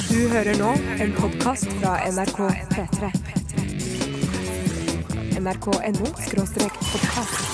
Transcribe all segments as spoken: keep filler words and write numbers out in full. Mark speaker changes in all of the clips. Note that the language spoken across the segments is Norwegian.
Speaker 1: Du hører nå en podcast fra N R K P tre. N R K punktum N O skråstrek podcast.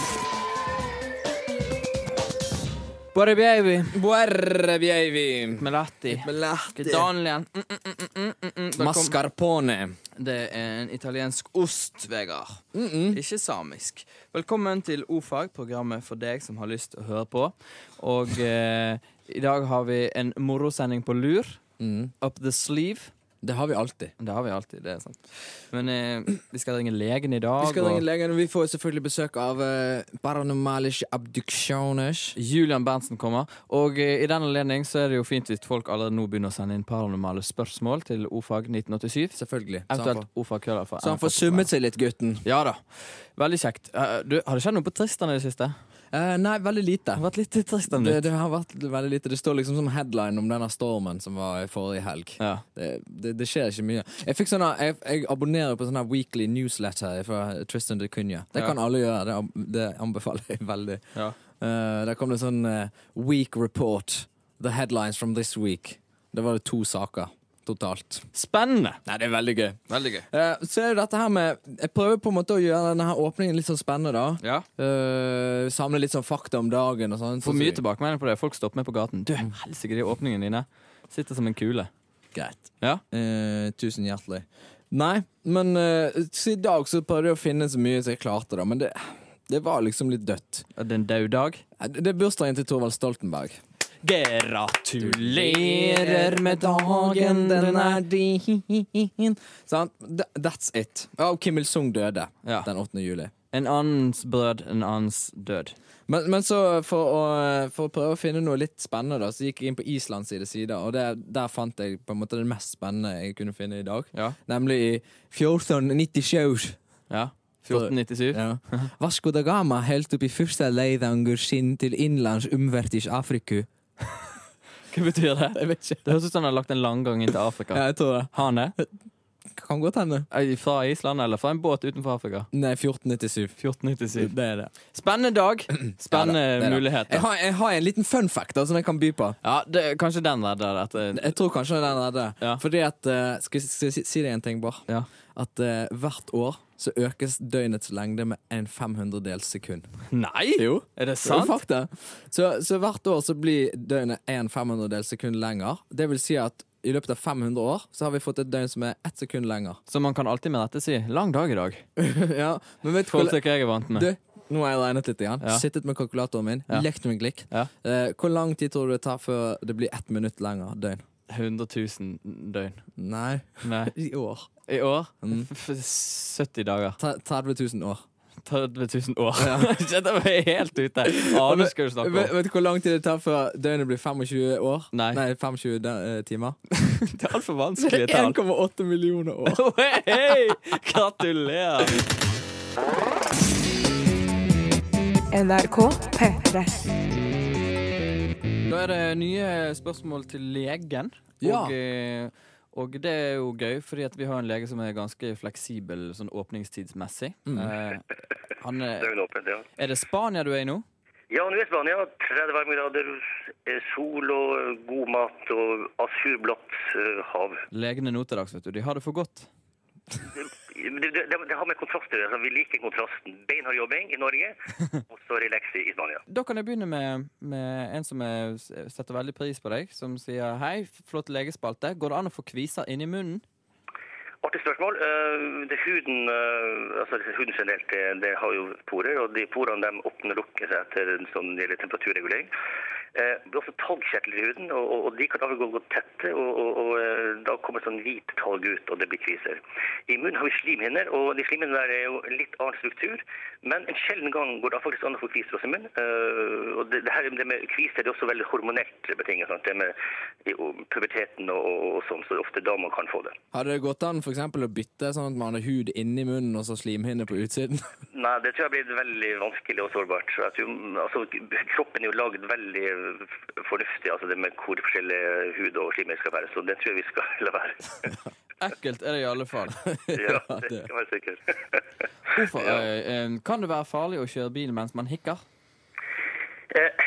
Speaker 2: Buore bievi.
Speaker 3: Buore bievi.
Speaker 2: Melatti.
Speaker 3: Melatti.
Speaker 2: Gedonlian. Mm, mm, mm, mm, mm, mm.
Speaker 3: Mascarpone.
Speaker 2: Det er en italiensk ost, Vegard.
Speaker 3: Mm -mm.
Speaker 2: Ikke samisk. Velkommen til O-fag, programmet for deg som har lyst til å høre på. Og eh, i dag har vi en morosending på lur.
Speaker 3: Mm.
Speaker 2: Up the sleeve.
Speaker 3: Det har vi alltid.
Speaker 2: Det har vi alltid, det er sant. Men eh, vi skal ringe legen i dag.
Speaker 3: Vi skal
Speaker 2: og
Speaker 3: ringe legen, og vi får selvfølgelig besøk av uh, paranormale abduksjoner.
Speaker 2: Julian Berntzen kommer. Og eh, i den anledning så er det jo fint hvis folk allerede nå begynner å sende inn paranormale spørsmål til O-fag nitten åttisju.
Speaker 3: Selvfølgelig.
Speaker 2: Eventuelt O-fag køller for.
Speaker 3: Så han får summet seg litt, gutten.
Speaker 2: Ja da. Veldig kjekt. Uh, du, har det skjedd noe på Tristan i det siste?
Speaker 3: Uh, nei, veldig lite.
Speaker 2: Det har vært litt Tristan
Speaker 3: det,
Speaker 2: litt.
Speaker 3: det har vært veldig lite. Det står liksom som headline om denne stormen som var i forrige helg.
Speaker 2: Ja.
Speaker 3: Det, det, det skjer ikke mye. Jeg fikk sånne, jeg, jeg abonnerer på sånne weekly newsletter fra Tristan da Cunha. Det
Speaker 2: Ja.
Speaker 3: kan alle gjøre. Det, det anbefaler jeg veldig.
Speaker 2: Ja.
Speaker 3: Uh, der kom det sånn uh, week report. The headlines from this week. Det var det to saker totalt.
Speaker 2: Spennende.
Speaker 3: Nei, det er veldig gøy.
Speaker 2: Veldig gøy.
Speaker 3: Uh, så er det dette her med jeg prøver på en måte å gjøre denne her åpningen litt sånn spennende da.
Speaker 2: Ja.
Speaker 3: Uh, samle litt sånn fakta om dagen og sånn.
Speaker 2: Får mye tilbakemelding på det. Folk stopper meg på gaten. Du, helsike, de åpningene dine sitter som en kule.
Speaker 3: Greit.
Speaker 2: Ja.
Speaker 3: Uh, tusen hjertelig. Nei, men uh, så i dag så prøvde jeg å finne så mye som jeg klarte da, men det, det var liksom litt dødt.
Speaker 2: Er det en død dag?
Speaker 3: Det er bursdagen til Thorvald Stoltenberg.
Speaker 2: Gratulerer med dagen, den er
Speaker 3: din. Sant? That's it. Og Kim Il-sung døde
Speaker 2: Ja.
Speaker 3: den åttende juli.
Speaker 2: En annens brød, en annens død.
Speaker 3: Men, men så for å, for å prøve å finne noe litt spennende da, så gikk jeg inn på Islands side side, og det, der fant jeg på en måte det mest spennende jeg kunne finne i dag.
Speaker 2: Ja.
Speaker 3: Nemlig i fjorten nittisju.
Speaker 2: Ja. fjorten nittisju.
Speaker 3: Ja. Vasco da Gama helt opp i første leidanger sin til innlands umvertis Afriku.
Speaker 2: Hva betyr det?
Speaker 3: Jeg vet ikke.
Speaker 2: Det høres ut som han har lagt en langgang inn til Afrika.
Speaker 3: Ja, jeg tror det.
Speaker 2: Har han det?
Speaker 3: Kan godt hende.
Speaker 2: Fra Island eller fra en båt utenfor Afrika?
Speaker 3: Nei, fjorten nittisju.
Speaker 2: fjorten nittisju.
Speaker 3: Det er det.
Speaker 2: Spennende dag. Spennende
Speaker 3: Ja, det, det er det.
Speaker 2: muligheter.
Speaker 3: Jeg har, jeg har en liten fun fact da, som jeg kan by på.
Speaker 2: Ja, det, kanskje den redder dette.
Speaker 3: Jeg tror kanskje den er det.
Speaker 2: Ja.
Speaker 3: Fordi at, uh, skal, jeg- skal jeg si, si deg en ting, bare?
Speaker 2: Ja.
Speaker 3: At uh, hvert år så økes døgnets lengde med en femhundredels sekund.
Speaker 2: Nei!
Speaker 3: Jo.
Speaker 2: Er det
Speaker 3: Sant?
Speaker 2: sant?
Speaker 3: Fakta. Så, så hvert år så blir døgnet en femhundredels sekund lenger. Det vil si at i løpet av fem hundre år så har vi fått et døgn som er ett sekund lenger.
Speaker 2: Så man kan alltid med dette si lang dag i dag.
Speaker 3: Ja, men vet du
Speaker 2: Forhold
Speaker 3: hvor,
Speaker 2: til hva jeg er vant med.
Speaker 3: du, nå har jeg regnet litt igjen.
Speaker 2: Ja.
Speaker 3: Sittet med kalkulatoren min,
Speaker 2: Ja.
Speaker 3: lekt med en klikk.
Speaker 2: Ja.
Speaker 3: Eh, hvor lang tid tror du det tar før det blir ett minutt lenger døgn?
Speaker 2: hundre tusen døgn.
Speaker 3: Nei,
Speaker 2: Nei.
Speaker 3: i år.
Speaker 2: I år?
Speaker 3: Mm.
Speaker 2: F- sytti dager.
Speaker 3: Tre- tretti tusen år.
Speaker 2: tretti tusen år.
Speaker 3: Ja.
Speaker 2: Dette var jeg helt ute. Ja, det skal du snakke
Speaker 3: Vet,
Speaker 2: om.
Speaker 3: vet du hvor lang tid det tar før døgnet blir tjuefem år?
Speaker 2: Nei.
Speaker 3: Nei, tjuefem uh, timer.
Speaker 2: Det er altfor vanskelige tall.
Speaker 3: en komma åtte millioner år.
Speaker 2: Hei! Gratulerer!
Speaker 1: N R K P tre.
Speaker 2: Da er det nye spørsmål til legen.
Speaker 3: Ja.
Speaker 2: Og, eh, og det er jo gøy, fordi at vi har en lege som er ganske fleksibel sånn åpningstidsmessig.
Speaker 3: Mm.
Speaker 2: Eh, han er,
Speaker 4: Det er vel åpent, ja.
Speaker 2: er det Spania du er i nå?
Speaker 4: Ja, nå er Spania. tretti varmegrader, eh, sol og god mat og asurblått eh, hav.
Speaker 2: Legene nå til dags, vet du. De har det for godt.
Speaker 4: Det, det, det, det har med kontraster. Altså, vi liker kontrasten. Beinhard jobbing i Norge, og så relax i Spania.
Speaker 2: Da kan jeg begynne med, med en som er, setter veldig pris på deg, som sier hei, flott legespalte. Går det an å få kviser inn i munnen?
Speaker 4: Artig spørsmål. Uh, det huden, uh, altså huden generelt, det, det har jo porer, og de porene de åpner og lukker seg etter en sånn gjelder temperaturregulering. Uh, det er også talgkjertler i huden, og, og, og de kan av og gå gå tette, og, og, og uh, da kommer sånn hvit talg ut, og det blir kviser. I munnen har vi slimhinner, og de slimhinnene der er jo litt annen struktur, men en sjelden gang går det faktisk an å få kviser også i munnen. Uh, og det, det her det med kviser, det er også veldig hormonelt betinget, sant? Det med jo, puberteten og, og, og sånn, så det er ofte da man kan få det.
Speaker 3: Hadde det gått an for eksempel å bytte sånn at man har hud inni munnen og så slimhinne på utsiden?
Speaker 4: Nei, det tror jeg blir veldig vanskelig og sårbart. Så jeg tror, altså, kroppen er jo laget veldig fornuftig, altså det med hvor forskjellige hud og slimhinner skal være, så det tror jeg vi skal la være.
Speaker 2: Ekkelt er det i alle fall.
Speaker 4: Ja, det skal være sikkert.
Speaker 2: Hvorfor? Eh, eh, kan det være farlig å kjøre bil mens man hikker?
Speaker 4: Eh,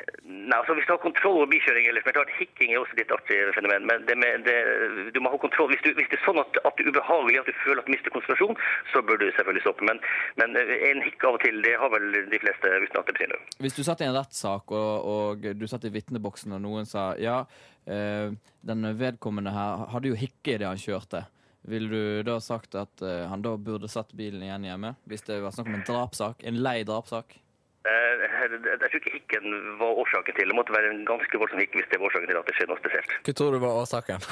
Speaker 4: Nei, altså hvis du har kontroll over bikjøring, eller for klart, hikking er også litt artig fenomen, men det med, det, du må ha kontroll. Hvis, du, hvis det er sånn at, at det er ubehagelig, at du føler at du mister konsentrasjon, så bør du selvfølgelig stoppe. Men, men en hikk av og til, det har vel de fleste uten at det betyr noe.
Speaker 2: Hvis du satt i en rettssak, og, og du satt i vitneboksen, og noen sa, ja, eh, den vedkommende her hadde jo hikke i det han kjørte. Vil du da sagt at eh, han da burde satt bilen igjen hjemme? Hvis det var snakk om en drapssak, en lei drapssak?
Speaker 4: Uh, jeg tror ikke hikken var årsaken til. Det måtte være en ganske voldsom hikk hvis det var årsaken til at det skjedde noe spesielt.
Speaker 3: Hva tror du var årsaken?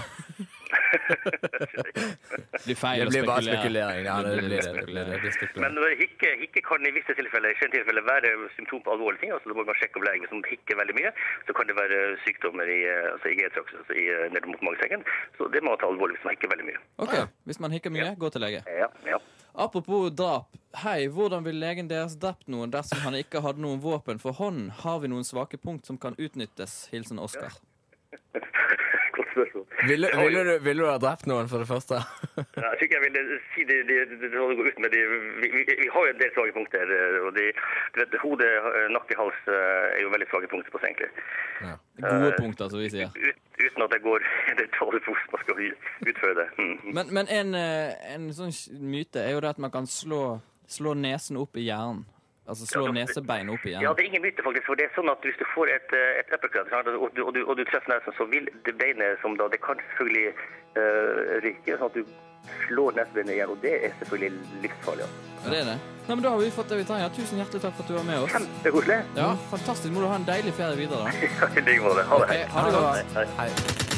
Speaker 2: Det blir feil
Speaker 3: det blir
Speaker 2: å
Speaker 3: bare
Speaker 2: spekulere.
Speaker 3: spekulering. Ja, det blir det. Det blir det.
Speaker 4: Men hikke, hikke kan i visse tilfeller, i tilfeller være symptom på alvorlige ting. Altså, da må man sjekke om legen hvis man hikker veldig mye. Så kan det være sykdommer i, altså, i G-traksen, altså, i, ned mot magesekken. Så det må man ta alvorlig hvis man hikker veldig mye.
Speaker 2: Ok, hvis man hikker mye, gå til lege.
Speaker 4: Ja, ja.
Speaker 2: Apropos drap. Hei, hvordan vil legen deres drept noen dersom han ikke hadde noen våpen for hånden? Har vi noen svake punkt som kan utnyttes? Hilsen Oskar.
Speaker 4: Godt spørsmål.
Speaker 3: Ville, ville, du, ville du ha drept noen for det første?
Speaker 4: Ja, jeg tror ikke jeg ville si det, det, det, det gå ut med det. Vi, vi, vi har jo en del svage punkter, og de, du vet, hode, nakke, hals er jo veldig svage punkter på seg, egentlig.
Speaker 2: Ja. Gode punkter, som vi sier.
Speaker 4: Ut, uten at det går det tåler for man skal utføre det. Mm.
Speaker 2: Men, men en, en sånn myte er jo det at man kan slå, slå nesen opp i hjernen. Altså slå ja, nesebeinet opp i hjernen.
Speaker 4: Ja, det er ingen myte faktisk, for det er sånn at hvis du får et, et uppercut, og du, og, du, og du treffer nesen, så vil det beinet som da, det kan selvfølgelig uh, ryke, sånn at du slår nesebeinet igjen, og det er selvfølgelig livsfarlig. Ja.
Speaker 2: Ja, det er det. Nei, men da har vi fått det vi trenger. Tusen hjertelig takk for at du var med oss.
Speaker 4: Kjempekoselig.
Speaker 2: Ja, fantastisk. Må du ha en deilig ferie videre da.
Speaker 4: Ja, i like måte. Ha det.
Speaker 2: Okay, ha det godt.
Speaker 4: Hei. Hei.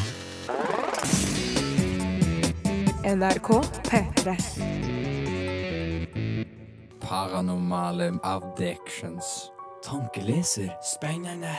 Speaker 1: N R K P tre.
Speaker 3: Paranormale avdictions.
Speaker 2: Tankeleser. Spennende.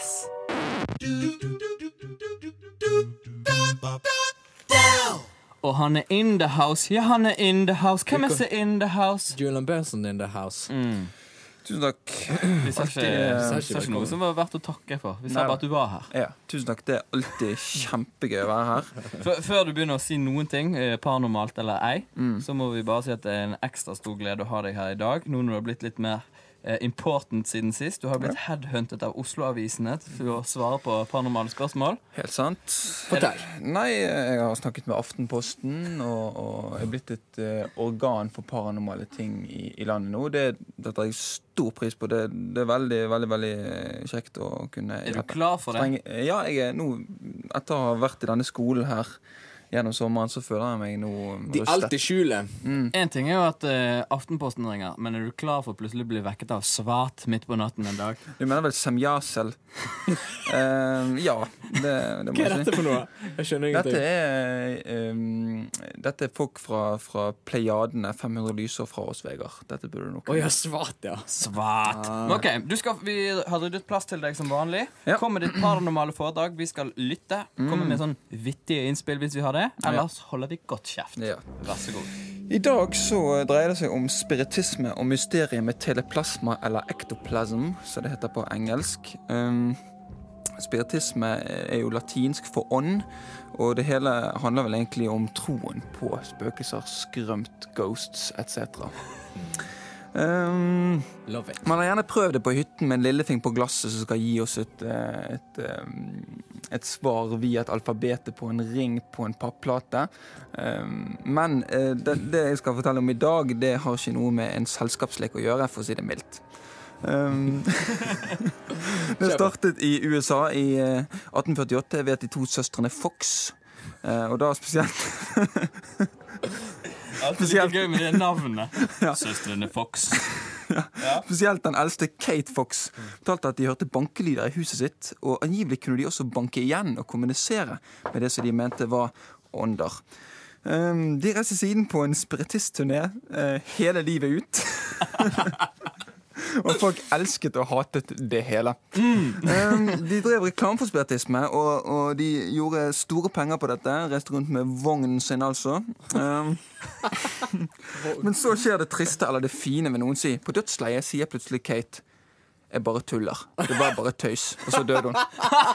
Speaker 2: Og han er in the house. Ja, han er in the house. Hvem er så in the house?
Speaker 3: Julian Berntzen in the house.
Speaker 2: Mm.
Speaker 5: Tusen takk.
Speaker 2: Vi sa ikke, vi sa ikke noe som var verdt å takke for. Vi sa bare at du var her.
Speaker 5: Ja, tusen takk. Det er alltid kjempegøy å være her.
Speaker 2: Før, før du begynner å si noen ting, paranormalt eller ei, mm. så må vi bare si at det er en ekstra stor glede å ha deg her i dag. Nå når du har blitt litt mer eh, important siden sist. Du har blitt headhuntet av Oslo-avisene for å svare på paranormale spørsmål.
Speaker 5: Helt sant.
Speaker 2: Fortell.
Speaker 5: Nei, jeg har snakket med Aftenposten, og, og jeg er blitt et uh, organ for paranormale ting i, i landet nå. Det, det tar jeg stor pris på. Det, det er veldig, veldig, veldig kjekt å kunne...
Speaker 2: Er du klar for det?
Speaker 5: Ja, jeg er nå, etter å ha vært i denne skolen her gjennom sommeren, så føler jeg meg nå rustet.
Speaker 3: De alltid skjuler.
Speaker 5: Mm.
Speaker 2: En ting er jo at uh, Aftenposten ringer, men er du klar for å plutselig bli vekket av Sfath midt på natten en dag?
Speaker 5: Du mener vel Semjase? uh, ja, det, det må jeg si.
Speaker 3: Hva er dette for noe? Jeg skjønner ingenting.
Speaker 5: Dette er, um, dette er folk fra, fra Plejadene, fem hundre lysår fra oss, Vegard. Dette burde du nok...
Speaker 3: Å ja, Sfath, ja.
Speaker 2: Sfath. Ah. Ok, du skal, vi har ryddet plass til deg som vanlig.
Speaker 5: Ja.
Speaker 2: Kom med ditt paranormale foredrag. Vi skal lytte. Kom med sånn vittige innspill hvis vi har det. Ellers holder vi godt kjeft.
Speaker 5: Ja.
Speaker 2: Vær så god.
Speaker 5: I dag så dreier det seg om spiritisme og mysteriet med teleplasma eller ektoplasm, som det heter på engelsk. Um, spiritisme er jo latinsk for ånd, og det hele handler vel egentlig om troen på spøkelser, skrømt, ghosts et cetera. Um, man har gjerne prøvd det på hytten med en lillefing på glasset som skal gi oss et, et, et, et svar via et alfabetet på en ring på en papplate. Um, men det, det jeg skal fortelle om i dag, det har ikke noe med en selskapslek å gjøre, for å si det mildt. Um, det startet i U S A i atten førtiåtte ved de to søstrene Fox, uh, og da spesielt...
Speaker 2: Alltid like gøy med det navnet. Ja. Søstrene Fox.
Speaker 5: Ja. Ja. Spesielt den eldste Kate Fox fortalte at de hørte bankelyder i huset sitt, og angivelig kunne de også banke igjen og kommunisere med det som de mente var ånder. Um, de reiste siden på en spiritistturné uh, hele livet ut. Og folk elsket og hatet det hele. Mm. um, de drev reklame for spiritisme, og, og de gjorde store penger på dette. Reiste rundt med vognen sin, altså. Um, men så skjer det triste eller det fine ved noen si. På dødsleiet sier plutselig Kate: jeg bare tuller. Det var bare tøys. Og så døde hun.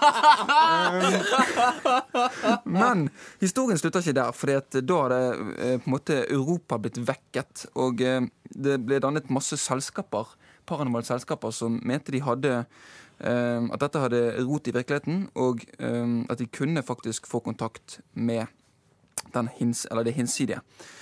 Speaker 5: Um, men historien slutter ikke der, fordi at da hadde eh, på en måte Europa blitt vekket, og eh, det ble dannet masse selskaper, paranormale selskaper, som mente de hadde um, at dette hadde rot i virkeligheten, og um, at de kunne faktisk få kontakt med den hins, eller det hinsidige.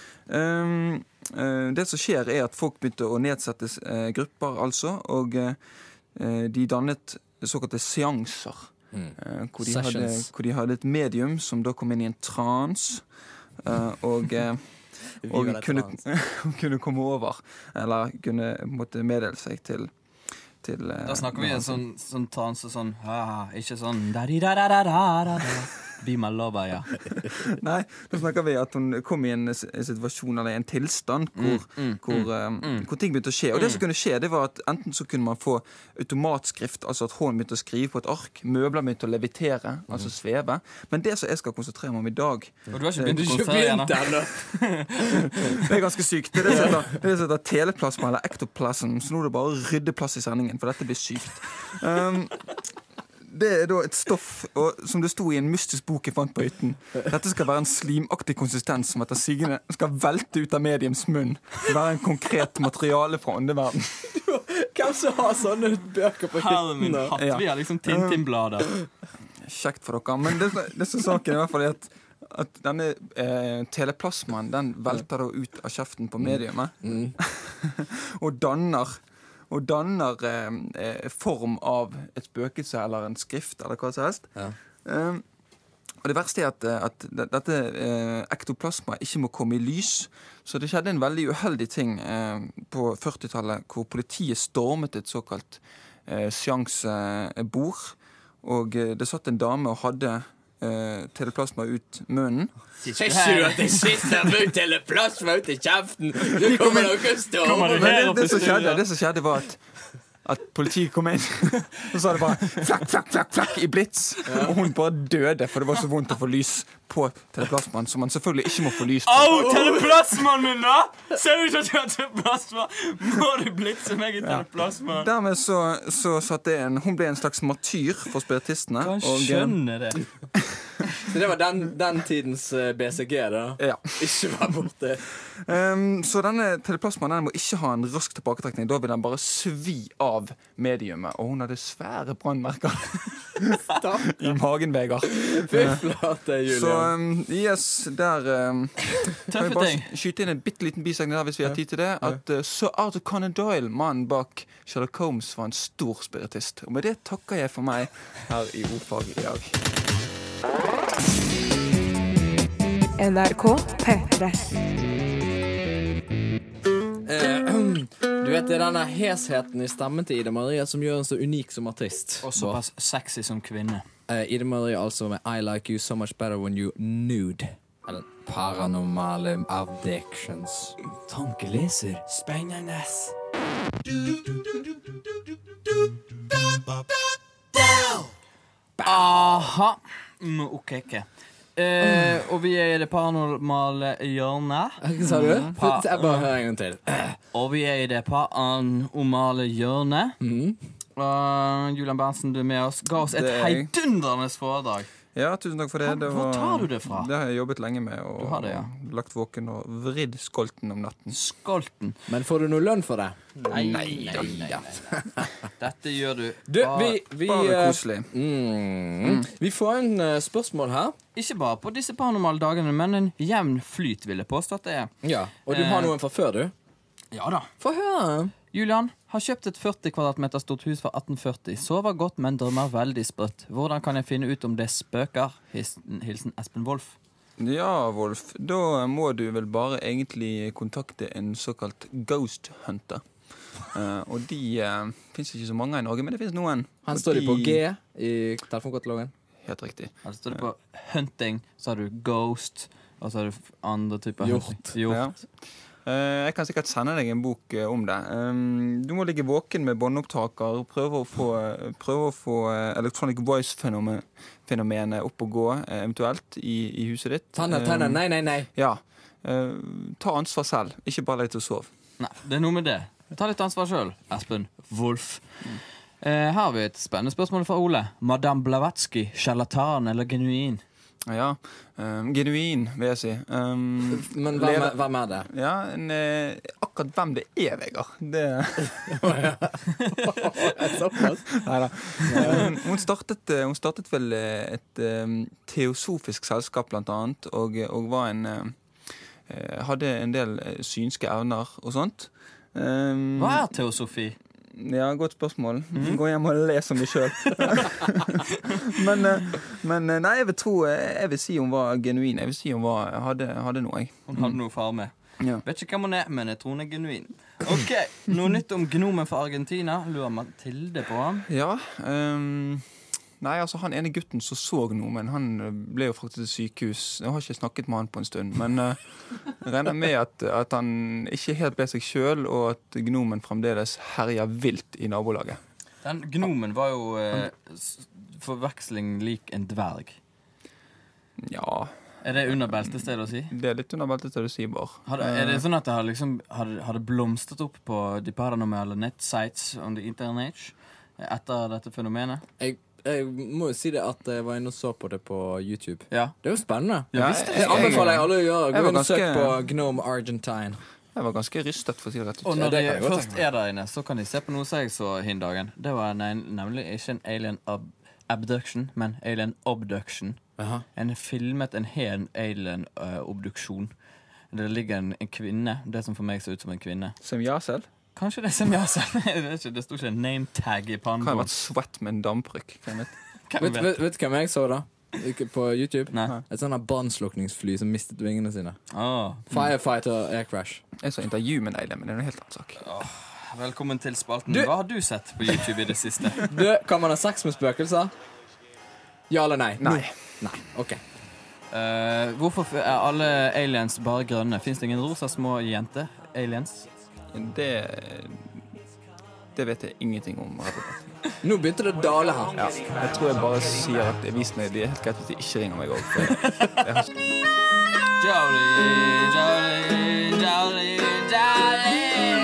Speaker 5: Um, uh, det som skjer er at folk begynte å nedsette uh, grupper, altså, og uh, de dannet såkalte seanser, mm. uh, hvor, de hadde, hvor de hadde et medium som da kom inn i en trans, uh, og, uh, og kunne, kunne komme over, eller kunne måtte meddele seg til Til, uh,
Speaker 2: da snakker vi en sånn, sånn transe sånn ah, ikke sånn da-di-da-da-da-da-da Be my lover, ja.
Speaker 5: Nei, nå snakker vi at hun kom i en situasjon eller en tilstand hvor, mm, mm, hvor, um, mm. hvor ting begynte å skje. Og det som kunne skje, det var at enten så kunne man få automatskrift, altså at hånden begynte å skrive på et ark, møbler begynte å levitere, mm. altså sveve. Men det som jeg skal konsentrere meg om i dag
Speaker 2: Og du har ikke begynt å konsentrere igjen,
Speaker 5: det er ganske sykt. Det er det som heter, det heter teleplasma eller ektoplasm, så nå er det bare å rydde plass i sendingen, for dette blir sykt. Um, Det er da et stoff, og, som det sto i en mystisk bok jeg fant på hytten. Dette skal være en slimaktig konsistens som etter sigende skal velte ut av mediums munn. Være en konkret materiale fra åndeverden.
Speaker 3: Hvem som har sånne bøker på hytten?
Speaker 2: Min hatt, ja. Vi har liksom Tintin-blader.
Speaker 5: Kjekt for dere, men det, det som saken er i hvert fall at, at denne eh, teleplasmaen, den velter da ut av kjeften på mediumet. Mm. og danner og danner eh, form av et spøkelse eller en skrift eller hva som helst. Ja. Um, og det verste er at, at dette eh, ektoplasma ikke må komme i lys. Så det skjedde en veldig uheldig ting eh, på førtitallet hvor politiet stormet et såkalt eh, seansebord. Og eh, det satt en dame og hadde eh, teleplasma ut munnen.
Speaker 3: Sier ikke du at jeg sitter med teleplasma ut i kjeften? Du kommer nok å stå over.
Speaker 5: Men det, det, som skjedde, det som skjedde var at at politiet kom inn og så var det bare flakk, flakk, flakk, flakk i blitz, ja. Og hun bare døde for det var så vondt å få lys på teleplasmaen, som man selvfølgelig ikke må få lys på.
Speaker 2: Au, teleplasmaen min da! Ser du ikke at jeg har teleplasma? Må du blitse meg i teleplasma?
Speaker 5: Ja. Dermed så, så satt det en, hun ble en slags martyr for spiritistene.
Speaker 2: Kan skjønne det.
Speaker 3: Så det var den, den tidens B C G da?
Speaker 5: Ja.
Speaker 3: Ikke var borte.
Speaker 5: Um, så denne teleplasmaen den må ikke ha en rask tilbaketrekning. Da vil den bare svi av mediumet. Og hun hadde svære brannmerker i magen, Vegard.
Speaker 3: Fy flate, Julian.
Speaker 5: Så um, yes, der um, kan vi bare skyte inn en bitteliten bisegning der hvis vi har tid til det. At uh, Sir Arthur Conan Doyle, mannen bak Sherlock Holmes, var en stor spiritist. Og med det takker jeg for meg her i O-fag i dag.
Speaker 1: N R K P tre.
Speaker 3: Du vet, det er denne hesheten i stemmen til Ida Maria som gjør en så unik som artist.
Speaker 2: Og såpass sexy som kvinne.
Speaker 3: uh, Ida Maria altså med I Like You So Much Better When You Nude. Eller paranormale addictions.
Speaker 2: Tankeleser. Spennende. Aha. Mm, ok, ok. Eh, og vi er i det paranormale hjørnet.
Speaker 3: Hva sa du? Pa- Jeg bare hører en gang til.
Speaker 2: Og vi er i det paranormale hjørnet.
Speaker 3: Mm.
Speaker 2: Uh, Julian Berntzen, du er med oss. Ga oss et
Speaker 5: Det er jeg.
Speaker 2: heidundrende foredrag.
Speaker 5: Ja, tusen takk for det. det
Speaker 2: Hvor
Speaker 5: var,
Speaker 2: tar du det fra?
Speaker 5: Det har jeg jobbet lenge med. Og
Speaker 2: Du har det, ja.
Speaker 5: lagt våken og vridd skolten om natten.
Speaker 2: Skolten.
Speaker 3: Men får du noe lønn for det?
Speaker 2: Nei, nei, nei, nei, nei. Dette gjør du.
Speaker 3: Du, vi, vi,
Speaker 5: Bare
Speaker 3: eh,
Speaker 5: koselig.
Speaker 3: mm, vi får en uh, spørsmål her.
Speaker 2: Ikke bare på disse paranormale dagene, men en jevn flyt, vil jeg påstå at det er.
Speaker 3: Ja. Og du
Speaker 2: Eh.
Speaker 3: har noen fra før, du?
Speaker 2: Ja da.
Speaker 3: Få høre.
Speaker 2: Julian har kjøpt et førti kvadratmeter stort hus fra atten førti. Sover godt, men drømmer veldig sprøtt. Hvordan kan jeg finne ut om det spøker? Hilsen, hilsen Espen Wolf.
Speaker 5: Ja, Wolf. Da må du vel bare egentlig kontakte en såkalt ghost hunter. Uh, og de uh, finnes ikke så mange i Norge, men det finnes noen.
Speaker 3: Han
Speaker 5: Og
Speaker 3: står de på G
Speaker 5: de-
Speaker 3: i telefonkatalogen.
Speaker 5: Helt riktig.
Speaker 2: Altså står det på hunting, så har du ghost, og så har du andre typer
Speaker 3: Hjort.
Speaker 2: hunting. Hjort.
Speaker 5: Ja. Uh, jeg kan sikkert sende deg en bok uh, om det. Um, du må ligge våken med båndopptaker, prøve å få, uh, prøve å få uh, electronic voice-fenomenet opp og gå, uh, eventuelt, i, i huset ditt.
Speaker 3: Tanne,
Speaker 5: Um,
Speaker 3: tanne, nei, nei, nei.
Speaker 5: Ja. Uh, ta ansvar selv. Ikke bare legg til å sove.
Speaker 2: Nei, det er noe med det. Ta litt ansvar selv, Espen Wolf. Eh, her har vi et spennende spørsmål fra Ole. Madame Blavatsky, charlatan eller genuin?
Speaker 5: Ja, um, genuin, vil jeg si. Um,
Speaker 3: Men hvem er, hvem er det?
Speaker 5: Ja, en, uh, akkurat hvem det er, Vegard. Det
Speaker 3: Såpass?
Speaker 5: Neida. Um, hun, startet, hun startet vel et um, teosofisk selskap, blant annet, og, og var en, uh, hadde en del synske evner og sånt. Um,
Speaker 2: Hva er teosofi?
Speaker 5: Ja, godt spørsmål. Mm. Gå hjem og les om det selv. men, men nei, jeg vil tro, jeg vil si hun var genuin. Jeg vil si hun var, hadde, hadde noe. Jeg.
Speaker 2: Hun hadde noe far med.
Speaker 5: Ja.
Speaker 2: Vet ikke hvem hun er, men jeg tror hun er genuin. Ok, noe nytt om gnomen fra Argentina. Lurer Mathilde på han?
Speaker 5: Ja, um, nei, altså han ene gutten som så gnomen, han ble jo faktisk til sykehus. Jeg har ikke snakket med han på en stund, men uh, jeg regner med at, at han ikke helt ble seg selv, og at gnomen fremdeles herjer vilt i nabolaget.
Speaker 2: Den gnomen var jo uh, forveksling lik en dverg.
Speaker 5: Ja.
Speaker 2: Er det under beltested å si?
Speaker 5: Det er litt under beltested å si, bare.
Speaker 2: Hadde, er det sånn at det har liksom, hadde, hadde blomstret opp på de paranormale nettsites on the internet etter dette fenomenet?
Speaker 3: Jeg Jeg må jo si det at jeg var inne og så på det på YouTube.
Speaker 2: Ja.
Speaker 3: Det er jo spennende.
Speaker 2: Ja,
Speaker 5: visst,
Speaker 3: jeg anbefaler jeg alle å gjøre. Gå inn og
Speaker 5: ganske...
Speaker 3: søk på Gnome Argentine.
Speaker 5: Jeg var ganske rystet, for å si det rett ut.
Speaker 2: Og når
Speaker 3: Ja,
Speaker 2: de
Speaker 3: kan
Speaker 2: først er der inne, så kan de se på noe som jeg så hin dagen. Det var ne nemlig ikke en alien ab abduction, men alien obduction.
Speaker 3: Aha.
Speaker 2: En filmet en hel alien uh, obduksjon. Det ligger en, en kvinne, det som for meg ser ut som en kvinne.
Speaker 5: Semjase?
Speaker 2: Kanskje det er Semjase. Det sto ikke en name tag i pannen.
Speaker 5: Kan ha vært svett med en dampryk.
Speaker 3: Vet du vet, vet hvem jeg så da? Ikke på YouTube?
Speaker 2: Nei.
Speaker 3: Et sånn brannslukningsfly som mistet vingene sine.
Speaker 2: Oh.
Speaker 3: Firefighter air crash.
Speaker 5: Jeg så intervju med en alien, men det er noe helt annet sak.
Speaker 2: Oh. Velkommen til spalten.
Speaker 3: Du-
Speaker 2: Hva har du sett på YouTube i det siste?
Speaker 3: Du, kan man ha sex med spøkelser? Ja eller nei?
Speaker 5: Nei.
Speaker 3: Nei, ok.
Speaker 2: Uh, hvorfor f- er alle aliens bare grønne? Finnes det ingen rosa små jenter? Aliens?
Speaker 5: Det, det vet jeg ingenting om. Rett og slett.
Speaker 3: Nå begynte det å dale her.
Speaker 5: Ja, jeg tror jeg bare sier at det viser meg det er helt greit at de ikke ringer meg også. For jeg har
Speaker 2: Jolly, jolly, jolly, jolly.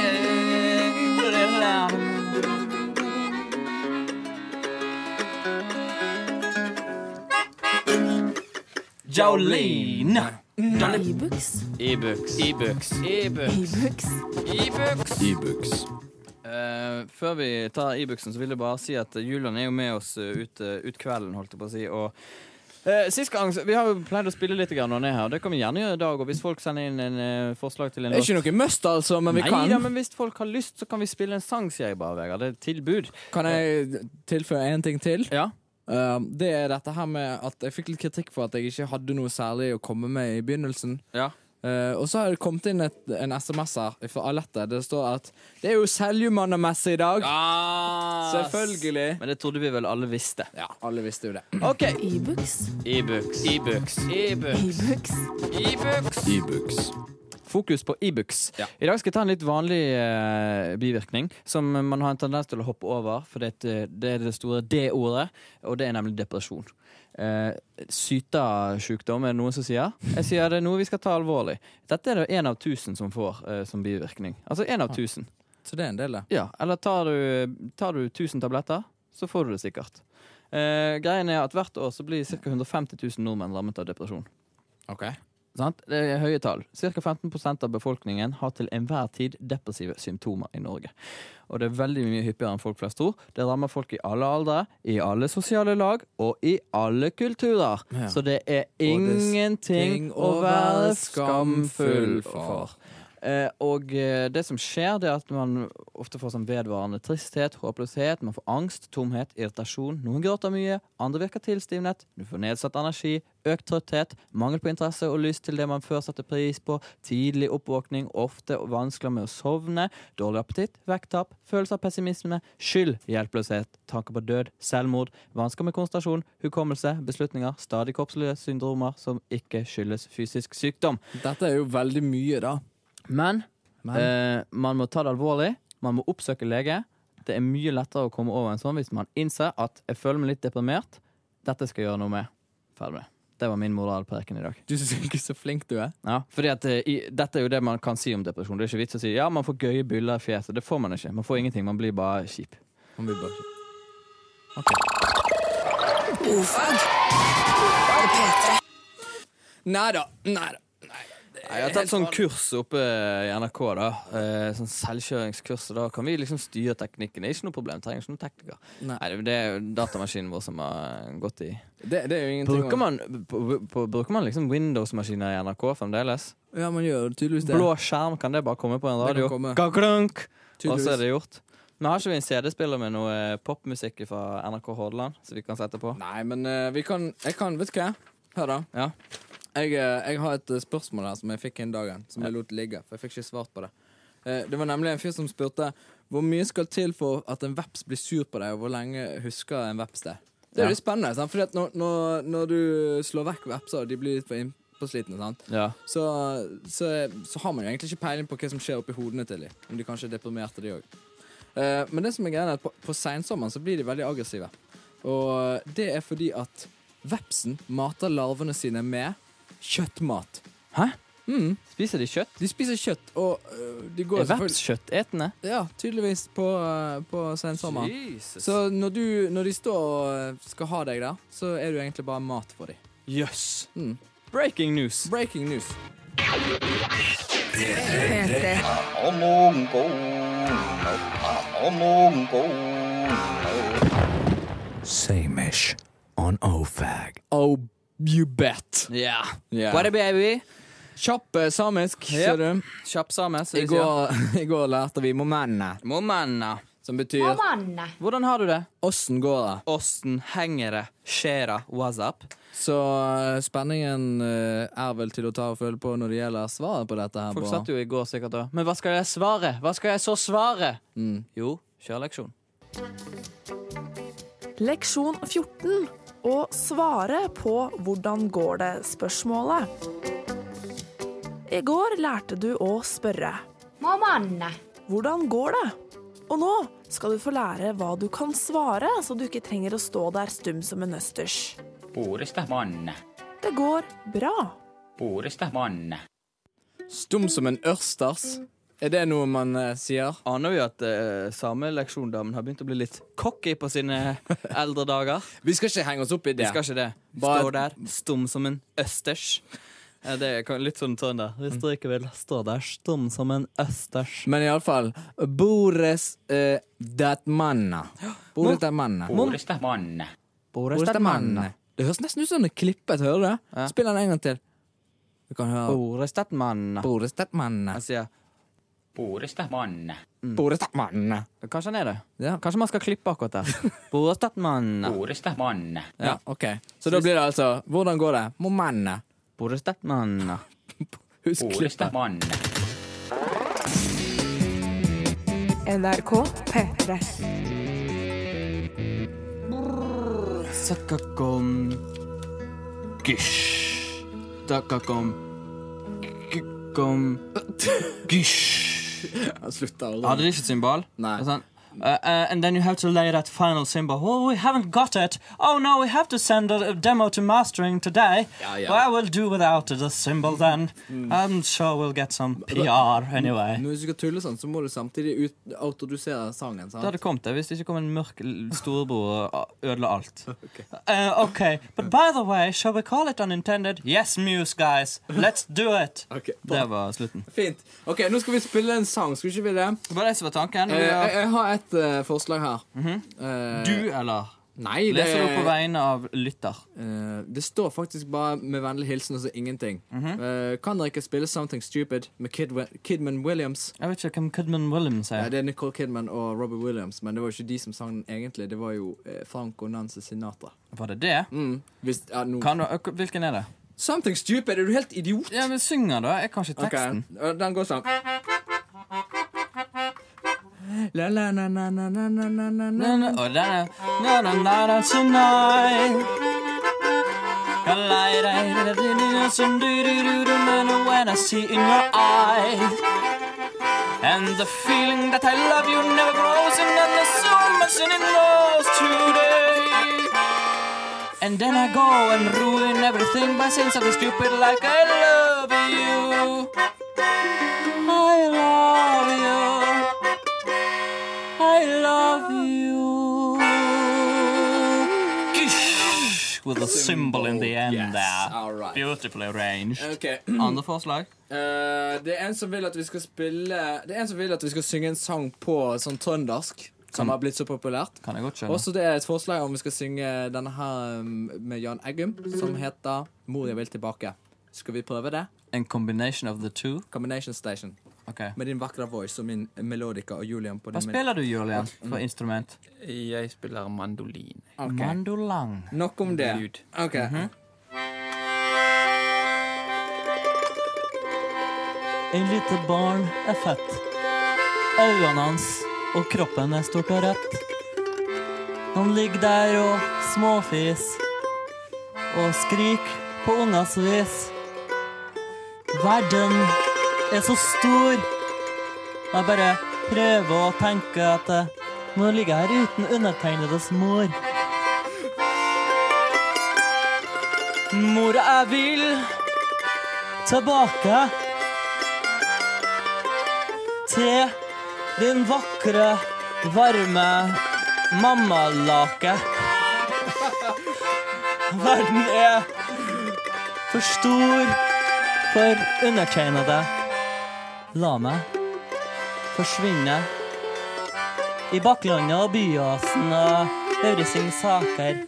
Speaker 2: Jolene.
Speaker 1: E-books.
Speaker 2: E-books. E-books. E-books.
Speaker 1: E-books.
Speaker 2: E-books.
Speaker 3: E-books.
Speaker 2: Eh, før vi tar e-booksen, så vil jeg bare si at Julian er jo med oss eh, ut, eh, ut kvelden, holdt jeg på å si. Og eh, sist gang, så- vi har jo pleid å spille litt grann når han er her. Det kan vi gjerne gjøre i dag. Og hvis folk sender inn en eh, forslag til en
Speaker 3: Det er ikke noe must, altså, men vi
Speaker 2: Nei,
Speaker 3: kan.
Speaker 2: da, men hvis folk har lyst, så kan vi spille en sang, sier jeg bare, Vegard. Det er et tilbud.
Speaker 3: Kan jeg tilføye en ting til?
Speaker 2: Ja.
Speaker 3: Uh, det er dette her med at jeg fikk litt kritikk for at jeg ikke hadde noe særlig å komme med i begynnelsen.
Speaker 2: Ja.
Speaker 3: Uh, og så har det kommet inn et, en S M S her fra Alette. Det står at det er jo Seljumannemesse i dag.
Speaker 2: Ah,
Speaker 3: Selvfølgelig.
Speaker 2: Men det trodde vi vel alle visste.
Speaker 3: Ja, alle visste jo det.
Speaker 2: OK.
Speaker 1: E-books.
Speaker 2: E-books. E-books. E-books.
Speaker 1: E-books.
Speaker 2: E-books.
Speaker 3: E-books.
Speaker 2: Fokus på e-books.
Speaker 3: Ja.
Speaker 2: I dag skal jeg ta en litt vanlig eh, bivirkning som man har en tendens til å hoppe over, for det, det er det store D-ordet, og det er nemlig depresjon. Eh, Syta-sjukdom er det noen som sier. Jeg sier det er noe vi skal ta alvorlig. Dette er det en av tusen som får eh, som bivirkning. Altså en av tusen.
Speaker 3: Så det er en del, det.
Speaker 2: Ja, eller tar du, tar du tusen tabletter, så får du det sikkert. Eh, greien er at hvert år så blir ca. hundre og femti tusen nordmenn rammet av depresjon.
Speaker 3: Ok.
Speaker 2: Sant? Det er høye tall. Cirka femten prosent av befolkningen har til enhver tid depressive symptomer i Norge. Og det er veldig mye hyppigere enn folk flest tror. Det rammer folk i alle aldre, i alle sosiale lag og i alle kulturer.
Speaker 3: Ja.
Speaker 2: Så det er ingenting å være skamfull for. Eh, og eh, det som skjer, det er at man ofte får sånn vedvarende tristhet, håpløshet, man får angst, tomhet, irritasjon. Noen gråter mye, andre virker tilstivnet, du får nedsatt energi, økt trøtthet, mangel på interesse og lyst til det man før satte pris på, tidlig oppvåkning, ofte vanskelig med å sovne, dårlig appetitt, vekttap, følelse av pessimisme, skyld, hjelpeløshet, tanker på død, selvmord, vansker med konsentrasjon, hukommelse, beslutninger, stadig kroppslige syndromer som ikke skyldes fysisk sykdom.
Speaker 3: Dette er jo veldig mye, da.
Speaker 2: Men,
Speaker 3: Men.
Speaker 2: Eh, man må ta det alvorlig. Man må oppsøke lege. Det er mye lettere å komme over en sånn hvis man innser at jeg føler meg litt deprimert. Dette skal jeg gjøre noe med. Ferdig med. Det var min moralpreken i dag.
Speaker 3: Du synes ikke så flink du er.
Speaker 2: Ja, fordi at eh, i, dette er jo det man kan si om depresjon. Det er ikke vits å si ja, man får gøye byller i fjeset. Det får man ikke. Man får ingenting. Man blir bare kjip.
Speaker 3: Man blir bare ikke. Ok.
Speaker 1: O-fag. På P tre.
Speaker 3: Neida, neida.
Speaker 2: Jeg har tatt sånn kurs oppe i N R K da eh, Sånn selvkjøringskurs. Da kan vi liksom styre teknikken. Det er ikke noe problem, trenger ikke noen tekniker. Nei. Nei, det er jo datamaskinen vår som har gått i
Speaker 3: Det, det er jo ingenting.
Speaker 2: Bruker man, på, på, bruker man liksom Windows-maskiner i N R K fremdeles?
Speaker 3: Ja, man gjør tydeligvis det.
Speaker 2: Blå skjerm, kan det bare komme på en radio? Gakklunk! Og så er det gjort. Men har ikke vi en C D-spiller med noe popmusikk fra N R K Hordaland så vi kan sette på?
Speaker 3: Nei, men uh, vi kan Jeg kan, vet du hva? Hør da.
Speaker 2: Ja.
Speaker 3: Jeg, jeg har et spørsmål her som jeg fikk en dagen, som jeg lot ligge, for jeg fikk ikke svart på det. Det var nemlig en fyr som spurte hvor mye skal til for at en veps blir sur på deg, og hvor lenge husker en veps det. Det er jo litt spennende, sant? Fordi at når, når, når du slår vekk vepser, og de blir litt for innpåslitne, sant? Ja. Så, så, så har man jo egentlig ikke peiling på hva som skjer oppi hodene til dem, om de kanskje er deprimerte de også. Men det som er greia er at på, på sensommeren så blir de veldig aggressive. Og det er fordi at vepsen mater larvene sine med kjøttmat. Hæ? Mm.
Speaker 2: Spiser de kjøtt?
Speaker 3: De spiser kjøtt, og uh, de går
Speaker 2: er veps kjøttetende? Ja,
Speaker 3: tydeligvis på, uh, på sensommeren. Jesus. Så når, du, når de står og skal ha deg der, så er du egentlig bare mat for dem.
Speaker 2: Jøss. Yes. Mm. Breaking news.
Speaker 3: Breaking news.
Speaker 6: Samish on O-fag.
Speaker 3: Oh, you bet.
Speaker 2: Ja. Yeah. What a baby.
Speaker 3: Kjapp uh, samisk, yep. Ser du?
Speaker 2: Kjapp samisk.
Speaker 3: I går, I går lærte vi momenna.
Speaker 2: Momenna.
Speaker 3: Som betyr
Speaker 2: momenna. Hvordan har du det?
Speaker 3: Åssen går det?
Speaker 2: Åssen henger det? Skjera, what's up?
Speaker 3: Så uh, spenningen uh, er vel til å ta og føle på når det gjelder svaret på dette her.
Speaker 2: Folk satt jo i går sikkert da. Men hva skal jeg svare? Hva skal jeg så svare? Mm. Jo, kjør leksjon.
Speaker 7: Leksjon fjorten. Og svare på hvordan går det spørsmålet. I går lærte du å spørre. Mamma. Hvordan går det? Og nå skal du få lære hva du kan svare, så du ikke trenger å stå der stum som en østers. Det går bra.
Speaker 3: Stum som en østers? Er det noe man uh, sier?
Speaker 2: Aner vi at uh, sameleksjondamen har begynt å bli litt cocky på sine eldre dager?
Speaker 3: Vi skal ikke henge oss opp i det.
Speaker 2: Vi skal ikke det.
Speaker 3: Bare...
Speaker 2: Stå der, stum som en østers. Ja, det er litt sånn sånn der. Hvis du ikke vil stå der, stum som en østers.
Speaker 3: Men i alle fall, Bores uh, dat manna. Bores dat manna.
Speaker 2: Bores dat manna.
Speaker 3: Bores dat manna. Det høres nesten ut som en klippet, hører du? Ja. Spill den en gang til. Du kan høre.
Speaker 2: Bores dat manna.
Speaker 3: Bores dat manna.
Speaker 2: Jeg sier
Speaker 3: Borestat-manne. Mm. Borestat-manne.
Speaker 2: Kanskje han er det. Ja. Kanskje man skal klippe akkurat der. Borestat-manne.
Speaker 3: Borestat-manne. Ja, ok. Så da blir det altså, hvordan går det? Momanne.
Speaker 2: Borestat-manne.
Speaker 3: Husk klippet.
Speaker 7: N R K P tre.
Speaker 2: Sakkakom. Gish. Takkakom. Gikkom. Gish. Hadde de ikke et symbol?
Speaker 3: Nei.
Speaker 2: Sånn, uh, uh, and then you have to lay that final symbol. Oh, we haven't got it. Oh no, we have to send a demo to mastering today. Ja, ja. Well, we'll do without the symbol then. Mm. I'm sure we'll get some P R anyway.
Speaker 3: Når du skal tulle sånn, så må du samtidig ut autodusere sangen, sant?
Speaker 2: Det hadde kommet det, hvis det ikke kom en mørk storebror og ødela alt. Okay. Uh, okay, but by the way, shall we call it unintended? Yes, Muse, guys. Let's do it.
Speaker 3: Okay,
Speaker 2: det var slutten.
Speaker 3: Fint. Ok, nå skal vi spille en sang, skal vi ikke vi det?
Speaker 2: Hva er det som var tanken?
Speaker 3: Uh, jeg, jeg har et uh, forslag her.
Speaker 2: Mm-hmm. uh, du, eller?
Speaker 3: Nei, det...
Speaker 2: Leser du på vegne av lytter?
Speaker 3: Uh, det står faktisk bare med vennlig hilsen og så ingenting. Mm-hmm. uh, Kan dere ikke spille Something Stupid med Kid Kidman Williams?
Speaker 2: Jeg vet ikke hvem Kidman Williams er.
Speaker 3: Ja, det er Nicole Kidman og Robbie Williams, men det var jo ikke de som sang den egentlig. Det var jo uh, Frank og Nancy Sinatra.
Speaker 2: Var det det?
Speaker 3: Mm. Hvis, uh, no...
Speaker 2: kan du, uh, hvilken er det?
Speaker 3: Something Stupid, er du helt idiot?
Speaker 2: Ja, men synger da, jeg kan ikke teksten.
Speaker 3: Okay. Den går sånn. La la na na na na na na na na.
Speaker 2: Og den er na na na na tonight. When I see in your eyes, and the feeling that I love you never grows, and then there's so much in it lost today. And then I go and ruin everything by saying something stupid like I love you. I love you. I love you. Gish. with a symbol in the end
Speaker 3: Yes,
Speaker 2: there.
Speaker 3: all right.
Speaker 2: Beautifully arranged.
Speaker 3: Ok.
Speaker 2: Andre forslag?
Speaker 3: Eh, det er en som vil at vi skal spille Det er en som vil at vi skal synge en sang på sånn trøndersk, som
Speaker 2: Kan-
Speaker 3: har blitt så populært.
Speaker 2: Kan jeg godt skjønne.
Speaker 3: Også det er et forslag om vi skal synge denne her um, med Jan Eggum, som heter Mor, jeg vil tilbake. Skal vi prøve det?
Speaker 2: En combination of the two?
Speaker 3: Combination Station.
Speaker 2: Ok.
Speaker 3: Med din vakre voice og min melodika og Julian på
Speaker 2: Hva
Speaker 3: din
Speaker 2: spiller du, Julian, for instrument?
Speaker 5: Jeg spiller mandolin.
Speaker 3: Ok.
Speaker 2: Mandolang.
Speaker 3: Nok om det.
Speaker 5: Lyd.
Speaker 3: Ok.
Speaker 2: En lite barn er fett. Øynene hans og kroppen er stort og rett. Han ligger der og småfis og skrik på ungas vis. Verden er så stor. Jeg bare prøver å tenke at jeg må ligge her uten undertegnedes mor. Mor, jeg vil tilbake til din vakre, varme mammalake. Verden er for stor for undertegnede. La meg forsvinne i baklandet og byåsen og øvrig saker.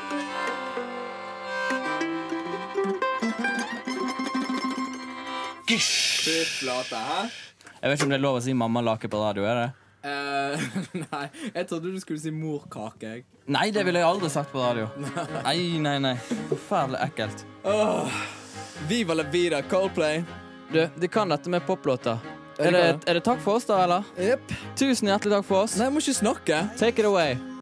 Speaker 3: Fy flate, hæ?
Speaker 2: Jeg vet ikke om det er lov å si mammalake på radio, er det?
Speaker 3: Eh, nei, jeg trodde du skulle si morkake. Jeg.
Speaker 2: Nei, det ville jeg aldri sagt på radio. Nei, nei, nei. Forferdelig ekkelt.
Speaker 3: Åh, Viva la vida, Coldplay.
Speaker 2: Du, de kan dette med poplåter.
Speaker 3: Er
Speaker 2: Er
Speaker 3: det
Speaker 2: det, er det takk for oss da, eller?
Speaker 3: Yep.
Speaker 2: Tusen hjertelig takk for oss.
Speaker 3: Nei, jeg må ikke snakke.
Speaker 2: Take it away.